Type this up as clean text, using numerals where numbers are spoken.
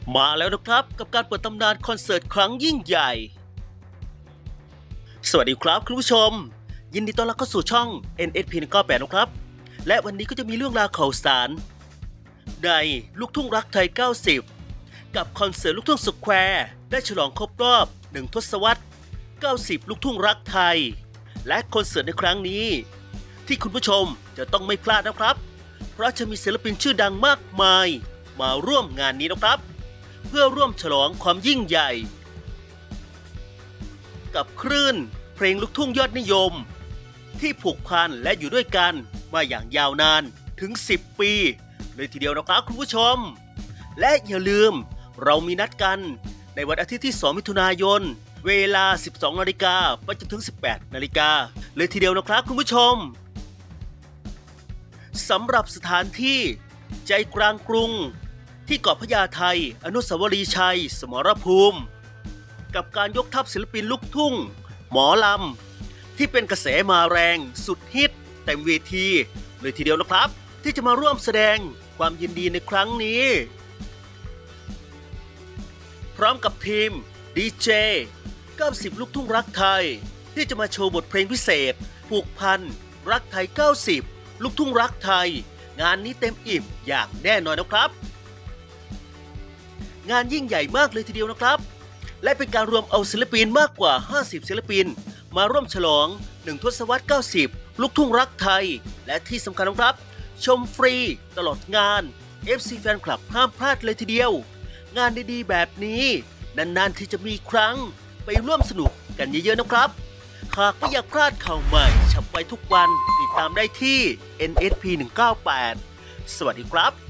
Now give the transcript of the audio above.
มาแล้วนะครับกับการเปิดตำนานคอนเสิร์ตครั้งยิ่งใหญ่สวัสดีครับคุณผู้ชมยินดีต้อนรับเข้าสู่ช่อง NSP198 นะครับและวันนี้ก็จะมีเรื่องราวข่าวสารในลูกทุ่งรักไทย90กับคอนเสิร์ตลูกทุ่งสแควร์ได้ฉลองครบรอบ1ทศวรรษ90ลูกทุ่งรักไทยและคอนเสิร์ตในครั้งนี้ที่คุณผู้ชมจะต้องไม่พลาดนะครับเพราะจะมีศิลปินชื่อดังมากมายมาร่วมงานนี้นะครับเพื่อร่วมฉลองความยิ่งใหญ่กับคลื่นเพลงลูกทุ่งยอดนิยมที่ผูกพันและอยู่ด้วยกันมาอย่างยาวนานถึง10 ปีเลยทีเดียวนะครับคุณผู้ชมและอย่าลืมเรามีนัดกันในวันอาทิตย์ที่2มิถุนายนเวลา 12 นาฬิกาไปจนถึง 18 นาฬิกาเลยทีเดียวนะครับคุณผู้ชมสำหรับสถานที่ใจกลางกรุงที่เกาะพญาไทอนุสาวรีย์ชัยสมรภูมิกับการยกทัพศิลปินลูกทุ่งหมอลำที่เป็นกระแสมาแรงสุดฮิตเต็มเวทีเลยทีเดียวนะครับที่จะมาร่วมแสดงความยินดีในครั้งนี้พร้อมกับทีมดีเจ90ลูกทุ่งรักไทยที่จะมาโชว์บทเพลงพิเศษผูกพันรักไทย90ลูกทุ่งรักไทยงานนี้เต็มอิ่มอย่างแน่นอนนะครับงานยิ่งใหญ่มากเลยทีเดียวนะครับและเป็นการรวมเอาศิลปินมากกว่า50ศิลปินมาร่วมฉลอง1ทศวรรษ90ลูกทุ่งรักไทยและที่สำคัญนะครับชมฟรีตลอดงาน FC แฟนคลับห้ามพลาดเลยทีเดียวงานดีๆแบบนี้นานๆที่จะมีครั้งไปร่วมสนุกกันเยอะๆนะครับหากไม่อยากพลาดข่าวใหม่ฉับไวทุกวันติดตามได้ที่ NSP198 สวัสดีครับ